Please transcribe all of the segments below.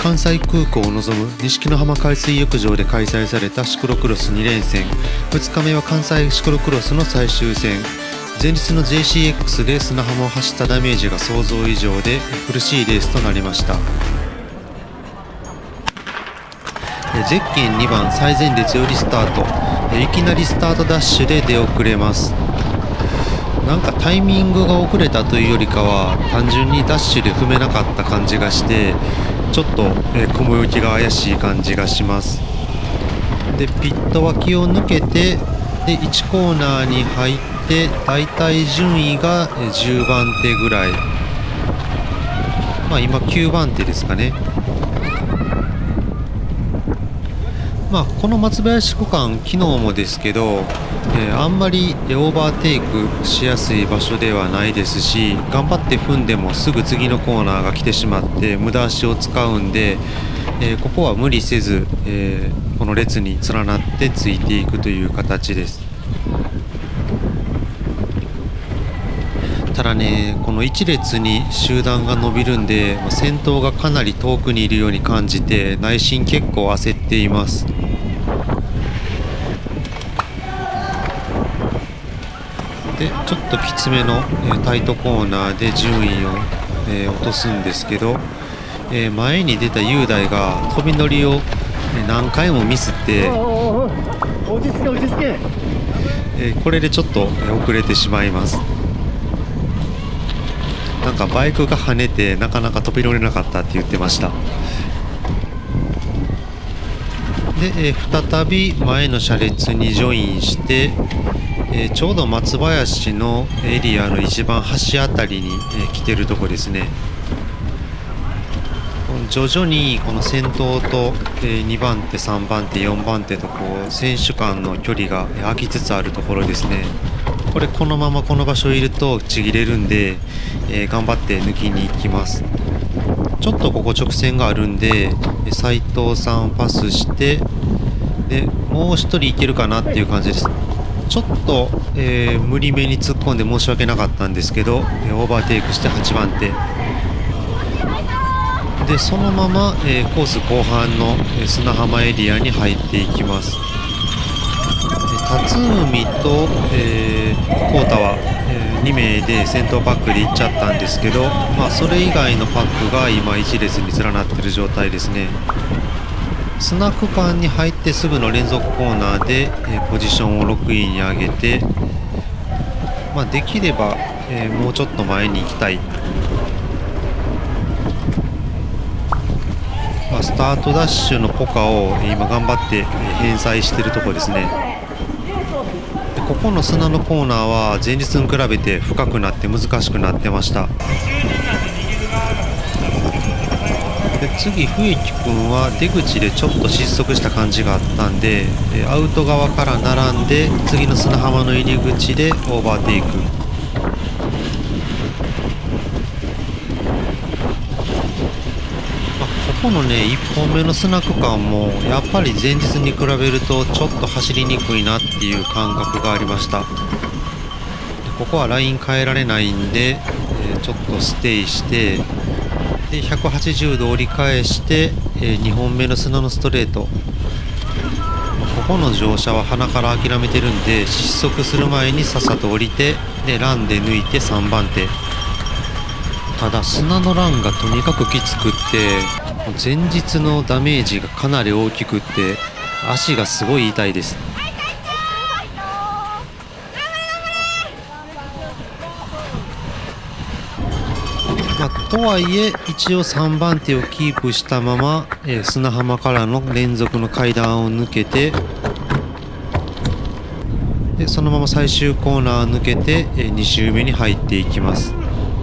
関西空港を望む錦の浜海水浴場で開催されたシクロクロス2連戦。2日目は関西シクロクロスの最終戦。前日の JCX で砂浜を走ったダメージが想像以上で苦しいレースとなりました。ゼッケン2番最前列よりスタート。いきなりスタートダッシュで出遅れます。なんかタイミングが遅れたというよりかは単純にダッシュで踏めなかった感じがして、ちょっと雲行きが怪しい感じがします。でピット脇を抜けてで1コーナーに入ってだいたい順位が10番手ぐらい、まあ今9番手ですかね。まあこの松林区間昨日もですけど、あんまりオーバーテイクしやすい場所ではないですし、頑張って踏んでもすぐ次のコーナーが来てしまって無駄足を使うんで、ここは無理せず、この列に連なってついていくという形です。ただね、この1列に集団が伸びるんで先頭がかなり遠くにいるように感じて内心結構焦っています。でちょっときつめのタイトコーナーで順位を落とすんですけど、前に出た雄大が飛び乗りを何回もミスってこれでちょっと遅れてしまいます。なんかバイクが跳ねてなかなか飛び乗れなかったって言ってました。で再び前の車列にジョインして、ちょうど松林のエリアの一番端あたりに来てるとこですね。徐々にこの先頭と2番手3番手4番手とこう選手間の距離が空きつつあるところですね。このままこの場所にいるとちぎれるんで、頑張って抜きに行きます。ちょっとここ直線があるんで斉藤さんをパスしてでもう1人いけるかなっていう感じです。ちょっと、無理めに突っ込んで申し訳なかったんですけどオーバーテイクして8番手でそのまま、コース後半の砂浜エリアに入っていきます。辰海と浩太は、2名で先頭パックで行っちゃったんですけど、まあ、それ以外のパックが今1列に連なっている状態ですね。砂区間に入ってすぐの連続コーナーで、ポジションを6位に上げて、まあ、できれば、もうちょっと前に行きたい。まあ、スタートダッシュのポカを今頑張って返済しているところですね。ここの砂のコーナーは前日に比べて深くなって難しくなってました。で次冬木君は出口でちょっと失速した感じがあったんでアウト側から並んで次の砂浜の入り口でオーバーテイク。ここのね1本目の砂区間もやっぱり前日に比べるとちょっと走りにくいなっていう感覚がありました。ここはライン変えられないんで、ちょっとステイしてで180度折り返して2本目の砂のストレート。ここの乗車は鼻から諦めてるんで失速する前にさっさと降りてでランで抜いて3番手。ただ砂のランがとにかくきつくって前日のダメージがかなり大きくって足がすごい痛いです。まあ、とはいえ一応3番手をキープしたまま、砂浜からの連続の階段を抜けてでそのまま最終コーナー抜けて、2周目に入っていきます。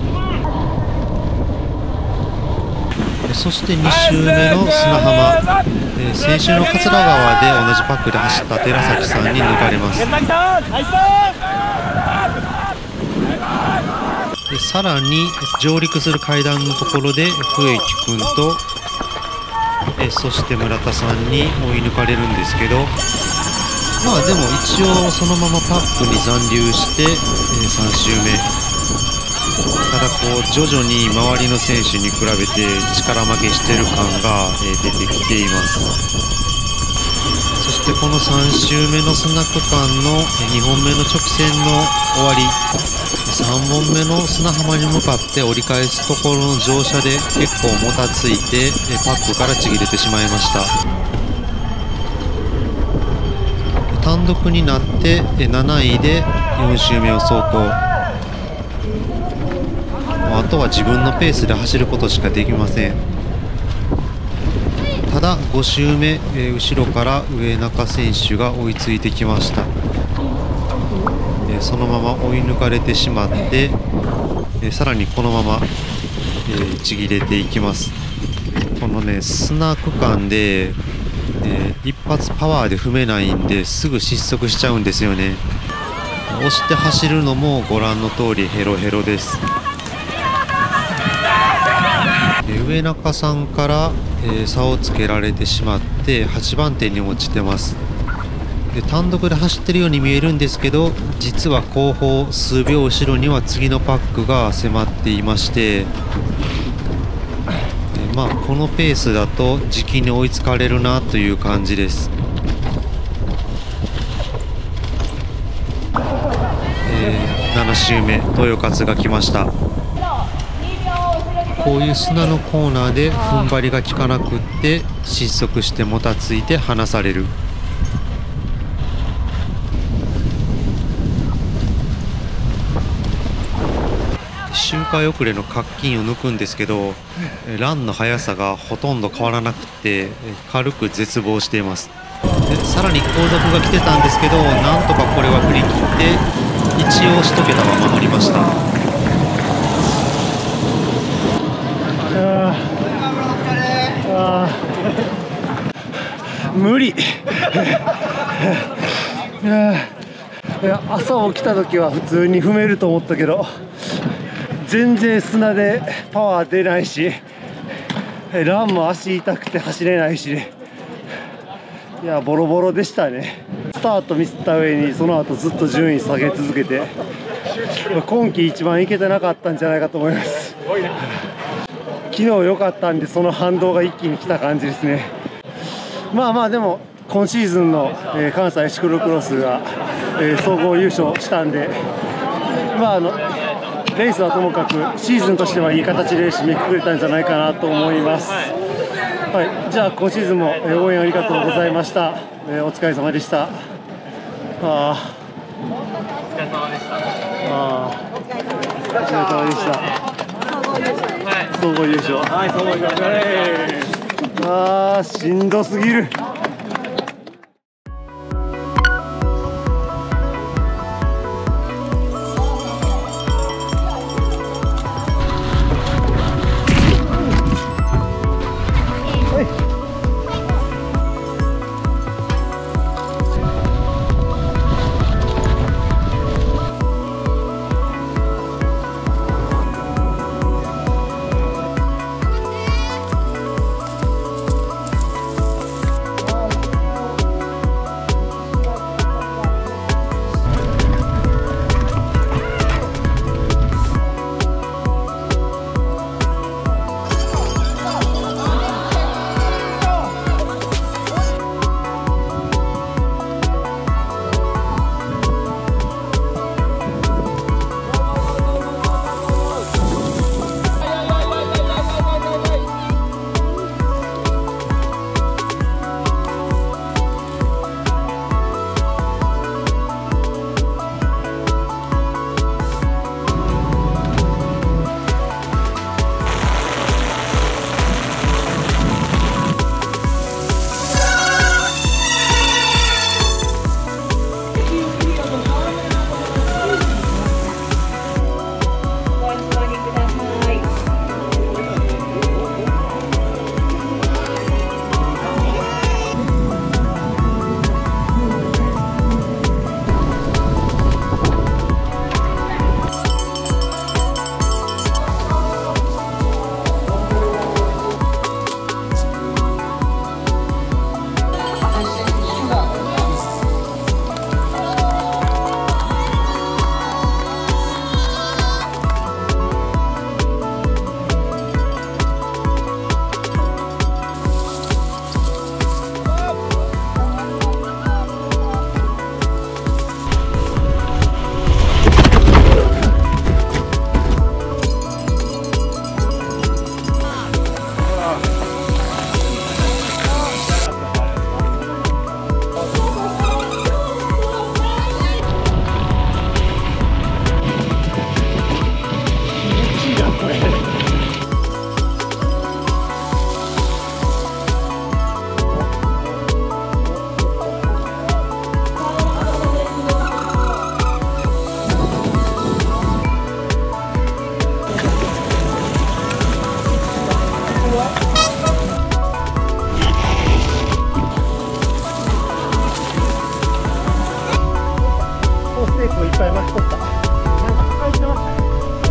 そして2周目の砂浜、先週の桂川で同じパックで走った寺崎さんに抜かれます。でさらに上陸する階段のところで笛木君とそして村田さんに追い抜かれるんですけど、まあでも一応そのままパックに残留して3周目ただ徐々に周りの選手に比べて力負けしてる感が出てきています。そしてこの3周目の砂区間の2本目の直線の終わり、3本目の砂浜に向かって折り返すところの乗車で結構もたついてパックからちぎれてしまいました。単独になって7位で4周目を走行。あとは自分のペースで走ることしかできません。ただ5周目、後ろから上中選手が追いついてきました。そのまま追い抜かれてしまって、さらにこのまま、ちぎれていきます。このね砂区間で、一発パワーで踏めないんですぐ失速しちゃうんですよね。押して走るのもご覧の通りヘロヘロです。上中さんから、差をつけられてしまって8番手に落ちてます。で単独で走ってるように見えるんですけど、実は後方数秒後ろには次のパックが迫っていまして、このペースだと時期に追いつかれるなという感じです。7周目豊勝が来ました。こういう砂のコーナーで踏ん張りが効かなくって失速してもたついて離される。周回遅れの活筋を抜くんですけど、ランの速さがほとんど変わらなくて軽く絶望しています。でさらに後続が来てたんですけど、なんとかこれは振り切って一応1桁は守りました。 無理いや朝起きた時は普通に踏めると思ったけど、全然砂でパワー出ないし、ランも足痛くて走れないし、いやボロボロでしたね。スタートミスった上にその後ずっと順位下げ続けて、今季一番いけてなかったんじゃないかと思います。昨日良かったんで、その反動が一気に来た感じですね。でも今シーズンの、関西シクロクロスが、総合優勝したんで、レースはともかくシーズンとしてはいい形で締めくくれたんじゃないかなと思います。はい、じゃあ今シーズンも応援ありがとうございました。お疲れ様でした。お疲れ様でした。お疲れ様でした。総合優勝。はい、総合優勝。しんどすぎる。 ぱい巻き取った。なんか抱えてましたね。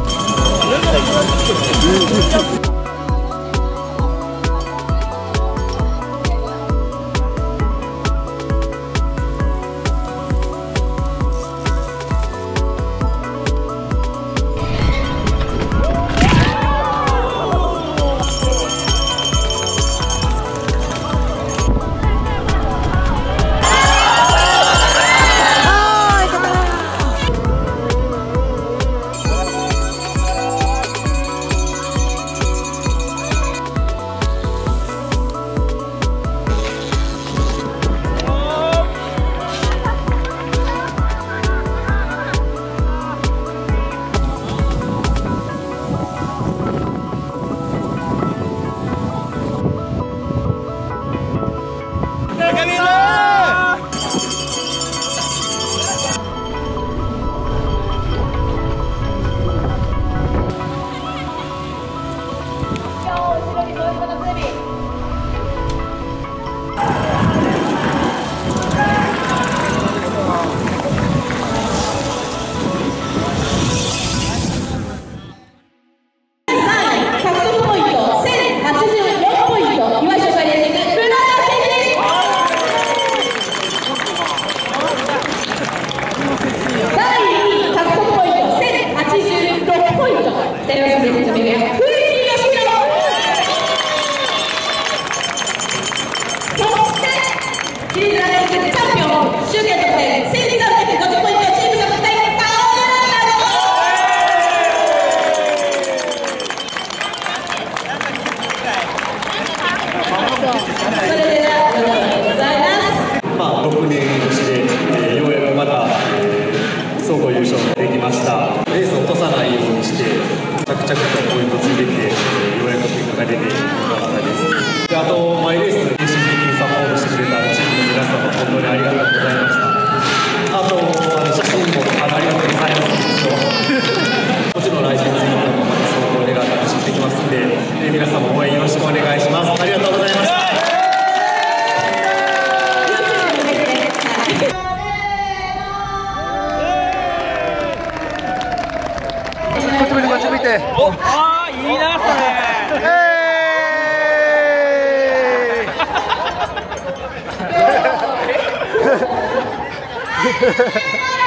6年越しで、ようやくまた、総合優勝できました。レースを落とさないようにして、着々とポイント積んできて、ようやく結果が出てよかったです。で、あと、マイレース、献身的にサポートしてくれたチームの皆様、本当にありがとうございました。あと、写真もありがとうございます。もちろん来シーズンもまた総合でが走ってきますんで、皆様応援よろしくお願いします。ありがとうございました。 こっち見て。 ああ、いいな、それ。